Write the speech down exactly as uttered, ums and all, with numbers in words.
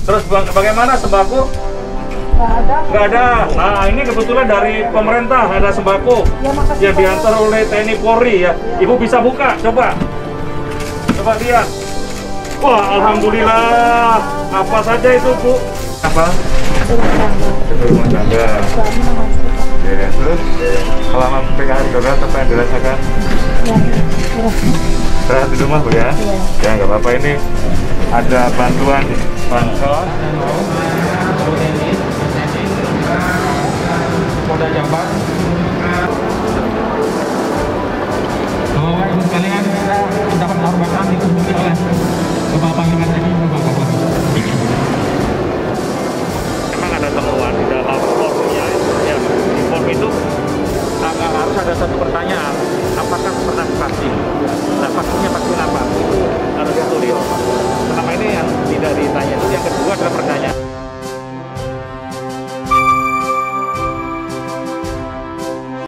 Terus ba- bagaimana sembako? Nggak ada. Nggak ada. Nah, ini kebetulan dari pemerintah ada sembako Ya, makasih, yang Pak. diantar oleh T N I Polri ya. Ibu bisa buka, coba. Coba lihat. Wah, alhamdulillah. Apa saja itu, Bu? Apa? Itu rumah tangga. Suami sama istri, Pak. Ya, terus selama P K H darurat apa yang dirasakan? Ya, ya. Istirahat di rumah, Bu ya? Iya. Ya, nggak apa-apa, ini ada bantuan bansos. Polda Jabar. Bapak Ibu sekalian, kita mendapat kehormatan dikunjungi oleh Bapak Panglima T N I Bapak